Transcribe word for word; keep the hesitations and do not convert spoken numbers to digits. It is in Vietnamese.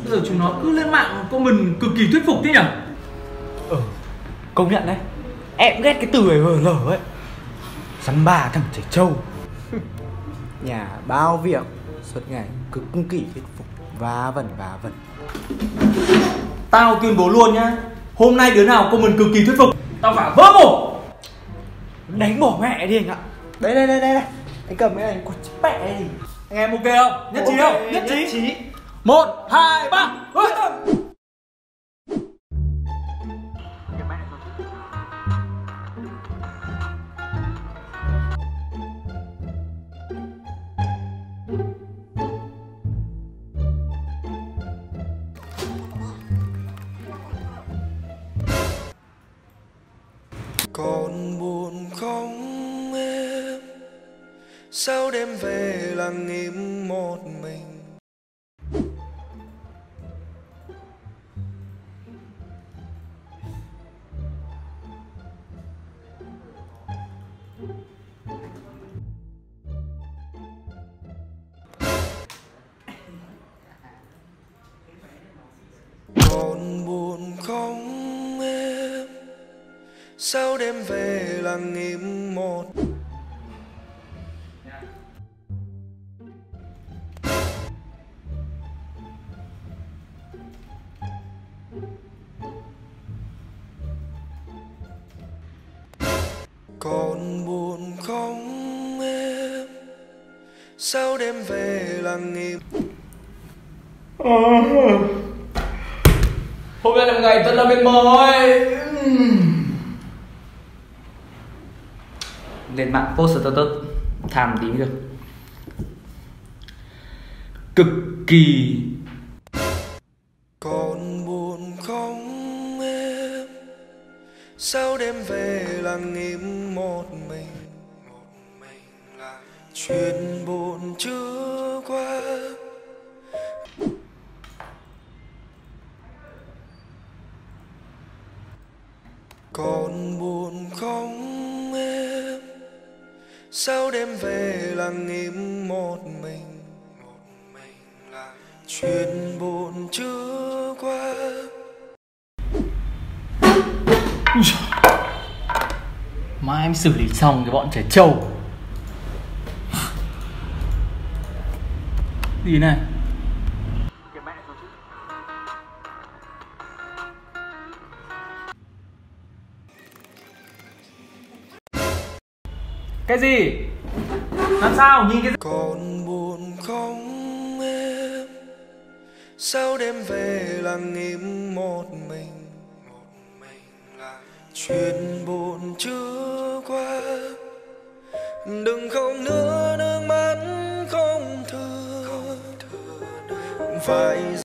Bây giờ chúng nó cứ lên mạng comment cực kỳ thuyết phục thế nhỉ? Ừ, công nhận đấy. Em ghét cái từ ấy vờ lở ấy. Dăm ba thằng trẻ trâu. Nhà bao việc, suốt ngày cứ cung kỷ thuyết phục, vá vẩn vá vẩn. Tao tuyên bố luôn nhá, hôm nay đứa nào comment cực kỳ thuyết phục tao phải vỡ mồm. Đánh bỏ mẹ đi anh ạ. Đây đây đây đây đây. Anh cầm cái này quật chết mẹ đi. Anh em ok không? Nhất trí không? Nhất trí. Nhất trí. Một, hai, ba. Còn buồn không em, sao đêm về lặng im một mình. Còn buồn không em, sao đêm về lặng im một. Còn buồn không em, sao đêm về lặng im. Hôm nay là một ngày thật là mệt mỏi. Lên mạng post status tham tí mới được. Cực kỳ. Còn buồn không em, sao đêm về lặng im một mình. Một mình là chuyện buồn chưa qua. Còn buồn không em, sao đêm về lặng im một mình. Một mình là chuyện buồn chưa qua. Mai em xử lý xong cái bọn trẻ trâu. Gì này? Cái gì? Làm sao? Nhìn cái... Còn buồn không em, sao đêm về lặng im một mình. Một mình là chuyện buồn chưa qua. Đừng khóc nữa, nước mắt không thừa. Phải